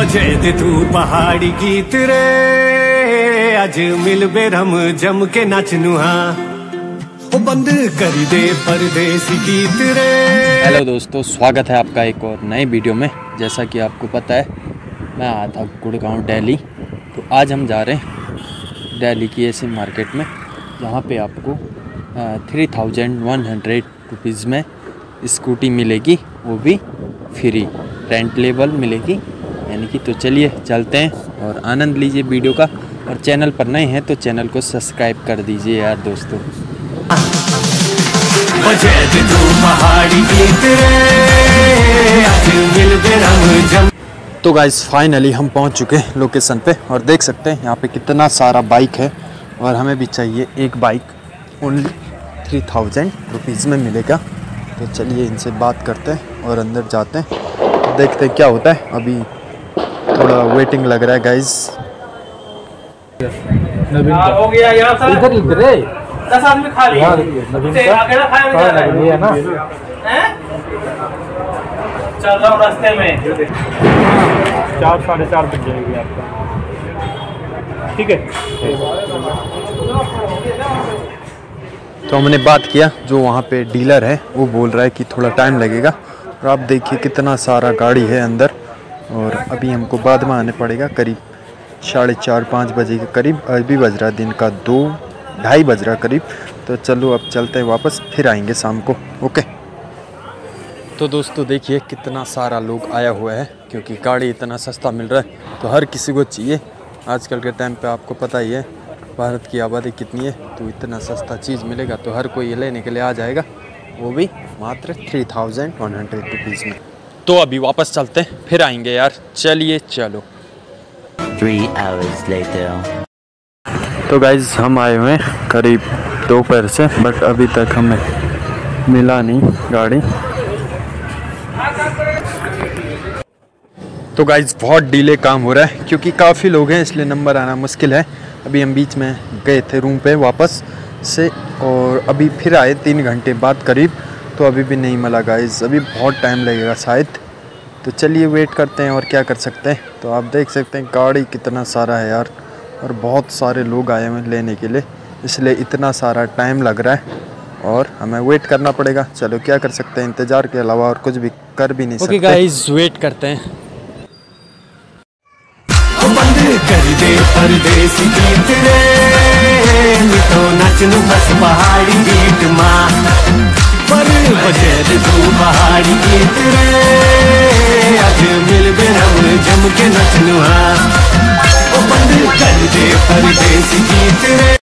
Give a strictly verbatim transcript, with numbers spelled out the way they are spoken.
बजे दे तू पहाड़ी गीत रे, आज मिल बेरम जम के नाचनू हाँ, वो बंद कर दे परदेसी गीत रे। हेलो दोस्तों, स्वागत है आपका एक और नए वीडियो में। जैसा कि आपको पता है मैं आया था गुड़गांव दिल्ली, तो आज हम जा रहे हैं दिल्ली की ऐसी मार्केट में जहाँ पे आपको three thousand one hundred rupees में स्कूटी मिलेगी, वो भी फ्री रेंट लेवल मिलेगी यानी कि। तो चलिए चलते हैं और आनंद लीजिए वीडियो का। और चैनल पर नए हैं तो चैनल को सब्सक्राइब कर दीजिए यार दोस्तों। तो गाइस फाइनली हम पहुंच चुके हैं लोकेशन पे और देख सकते हैं यहाँ पे कितना सारा बाइक है और हमें भी चाहिए एक bike. Only three thousand rupees में मिलेगा। तो चलिए इनसे बात करते हैं और अंदर जाते हैं, देखते हैं क्या होता है। अभी थोड़ा वेटिंग लग रहा है गाइस। हो गया यार सर, इधर इधर है दस आदमी खा लिए अकेला खाया है ना, हैं चल रहा हूं रास्ते में, चार साढ़े चार बज जाएगी आपका, ठीक है। तो हमने बात किया, जो वहाँ पे डीलर है वो बोल रहा है कि थोड़ा टाइम लगेगा। और आप देखिए कितना सारा गाड़ी है अंदर, और अभी हमको बाद में आने पड़ेगा करीब साढ़े चार पाँच बजे के करीब। अभी बज रहा है दिन का दो ढाई बज रहा करीब। तो चलो अब चलते हैं वापस, फिर आएंगे शाम को। ओके। तो दोस्तों देखिए कितना सारा लोग आया हुआ है, क्योंकि गाड़ी इतना सस्ता मिल रहा है तो हर किसी को चाहिए। आजकल के टाइम पे आपको पता ही है भारत की आबादी कितनी है, तो इतना सस्ता चीज़ मिलेगा तो हर कोई ये लेने के लिए आ जाएगा, वो भी मात्र three thousand one hundred rupees में। तो अभी वापस चलते हैं, फिर आएंगे यार। चलिए चलो। Three hours later. तो गाइज हम आए हुए हैं करीब दोपहर से, बट अभी तक हमें मिला नहीं गाड़ी। तो गाइज बहुत डिले काम हो रहा है, क्योंकि काफ़ी लोग हैं इसलिए नंबर आना मुश्किल है। अभी हम बीच में गए थे रूम पे वापस से, और अभी फिर आए तीन घंटे बाद करीब, तो अभी भी नहीं मिला गाइज। अभी बहुत टाइम लगेगा शायद। तो चलिए वेट करते हैं और क्या कर सकते हैं। तो आप देख सकते हैं गाड़ी कितना सारा है यार, और बहुत सारे लोग आए हैं लेने के लिए, इसलिए इतना सारा टाइम लग रहा है और हमें वेट करना पड़ेगा। चलो क्या कर सकते हैं, इंतज़ार के अलावा और कुछ भी कर भी नहीं सकते। ओके गाइस, वेट करते हैं। कर दे परदेसी गीत रे, तो नचनू बस पहाड़ी गीत माँ, पर बजे दे तू पहाड़ी गीत रे, आज मिल बेरम जम के नचनू हाँ, वो बंद कर दे परदेसी गीत रे।